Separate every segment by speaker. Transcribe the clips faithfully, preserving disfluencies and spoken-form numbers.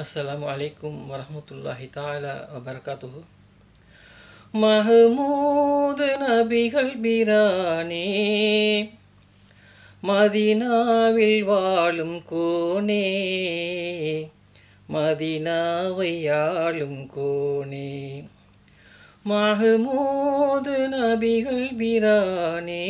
Speaker 1: Assalamualaikum warahmatullahi ta'ala wabarakatuh. Mahmoud நபிகள் பிரானே, மதீனாவில் வாழும் கோனே, மதீனாவை ஆளும் கோனே. மஹ்மூது நபிகள் பிரானே,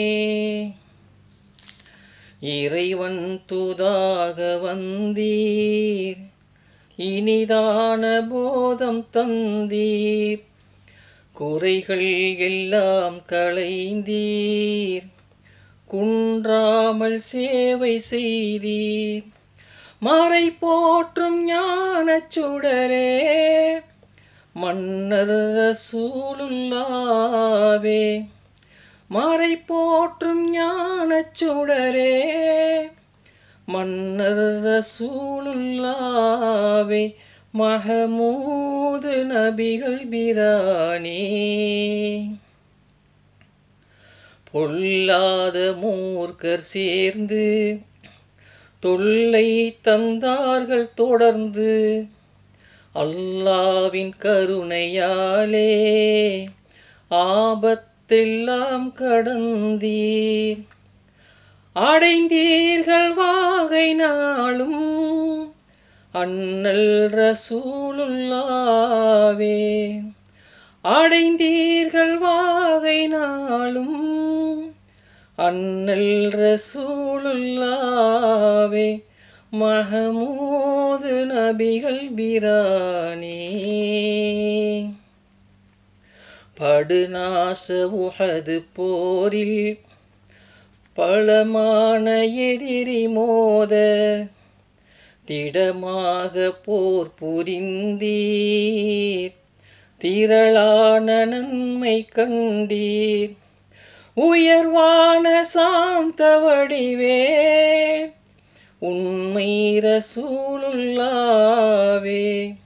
Speaker 1: இறைவன் தூதாக வந்தீர், இனிதான போதம் தந்தீர், குறைகள் எல்லாம் களைந்தீர், குன்றாமல் சேவை செய்தீர். மறை போற்றும் ஞானச் சுடரே, மன்னர் ரசூலுல்லாவே, மறை போற்றும் ஞானச் சுடரே, மன்னர் ரசூலுல்லாவே, மஹ்மூது நபிகள் பிரானே. பொல்லாத மூர்க்கர் சேர்ந்து தொல்லை தந்தார்கள் தொடர்ந்து, அல்லாவின் கருணையாலே ஆபத்தெல்லாம் கடந்தீர். அடைந்தீர்கள் வாகை நாளும் அண்ணல் ரசூலுல்லாவே, அடைந்தீர்கள் வாகை நாளும் அண்ணல் ரசூலுல்லாவே, மஹ்மூது நபிகள் பிரானே. படுநாச உஹது போரில் பலமான எதிரி மோத, திடமாக போர் புரிந்தீர், திரளான நன்மை கண்டீர். உயர்வான சாந்த வடிவே, உண்மை ரசூலுல்லாவே,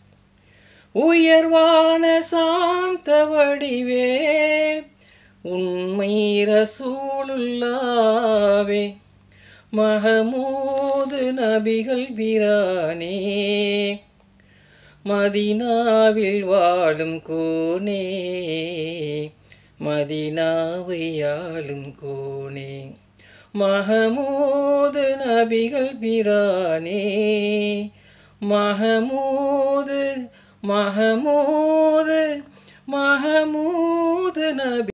Speaker 1: உயர்வான சாந்த வடிவே, உண்மை ரசூலுல்லாவே, மஹ்மூது நபிகள் பிரானே. மதீனாவில் வாழும் கோனே, மதீனாவை ஆளும் கோனே. மஹ்மூது நபிகள் பிரானே, மஹ்மூது மஹ்மூது மஹ்மூது நபி